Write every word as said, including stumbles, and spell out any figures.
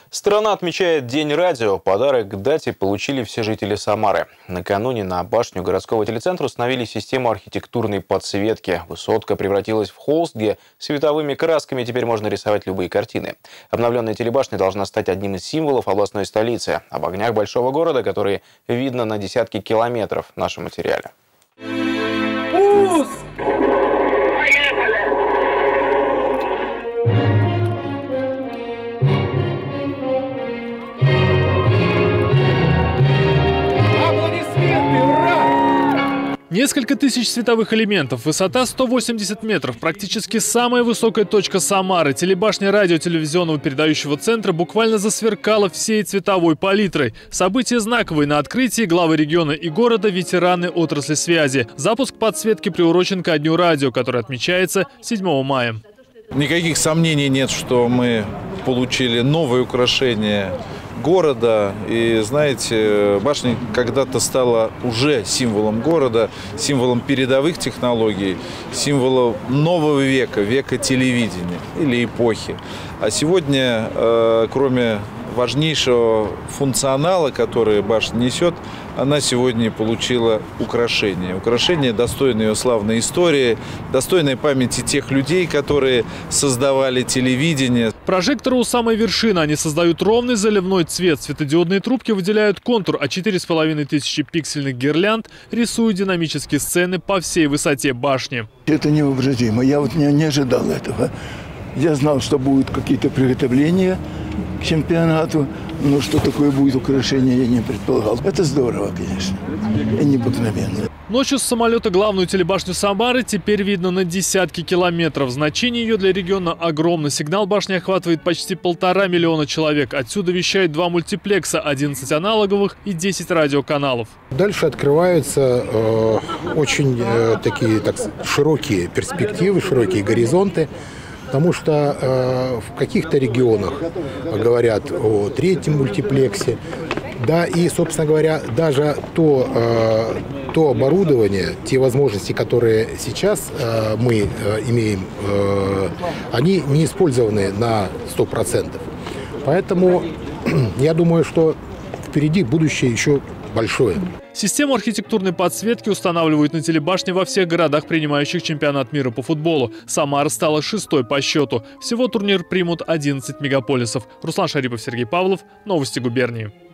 Страна отмечает День радио. Подарок к дате получили все жители Самары. Накануне на башню городского телецентра установили систему архитектурной подсветки. Высотка превратилась в холст, где световыми красками теперь можно рисовать любые картины. Обновленная телебашня должна стать одним из символов областной столицы. Об огнях большого города, которые видно на десятки километров в нашем материале. Несколько тысяч световых элементов, высота сто восемьдесят метров, практически самая высокая точка Самары. Телебашня радио-телевизионного передающего центра буквально засверкала всей цветовой палитрой. Событие знаковое. На открытии главы региона и города ветераны отрасли связи. Запуск подсветки приурочен ко Дню радио, который отмечается седьмого мая. Никаких сомнений нет, что мы получили новые украшения города. И знаете, башня когда-то стала уже символом города, символом передовых технологий, символом нового века, века телевидения или эпохи. А сегодня, э, кроме важнейшего функционала, который башня несет, она сегодня получила украшение. Украшение, достойное ее славной истории, достойной памяти тех людей, которые создавали телевидение. Прожекторы у самой вершины. Они создают ровный заливной цвет. Светодиодные трубки выделяют контур, а четыре с половиной тысячи пиксельных гирлянд рисуют динамические сцены по всей высоте башни. Это невообразимо. Я вот не, не ожидал этого. Я знал, что будут какие-то приготовления к чемпионату, но что такое будет украшение, я не предполагал. Это здорово, конечно, и необыкновенно. Ночью с самолета главную телебашню Самары теперь видно на десятки километров. Значение ее для региона огромно. Сигнал башни охватывает почти полтора миллиона человек. Отсюда вещают два мультиплекса, одиннадцать аналоговых и десять радиоканалов. Дальше открываются э, очень э, такие так, широкие перспективы, широкие горизонты. Потому что э, в каких-то регионах говорят о третьем мультиплексе, да, и, собственно говоря, даже то, э, то оборудование, те возможности, которые сейчас э, мы э, имеем, э, они не использованы на сто процентов. Поэтому я думаю, что впереди будущее еще большое. Систему архитектурной подсветки устанавливают на телебашне во всех городах, принимающих чемпионат мира по футболу. Самара стала шестой по счету. Всего турнир примут одиннадцать мегаполисов. Руслан Шарипов, Сергей Павлов. Новости губернии.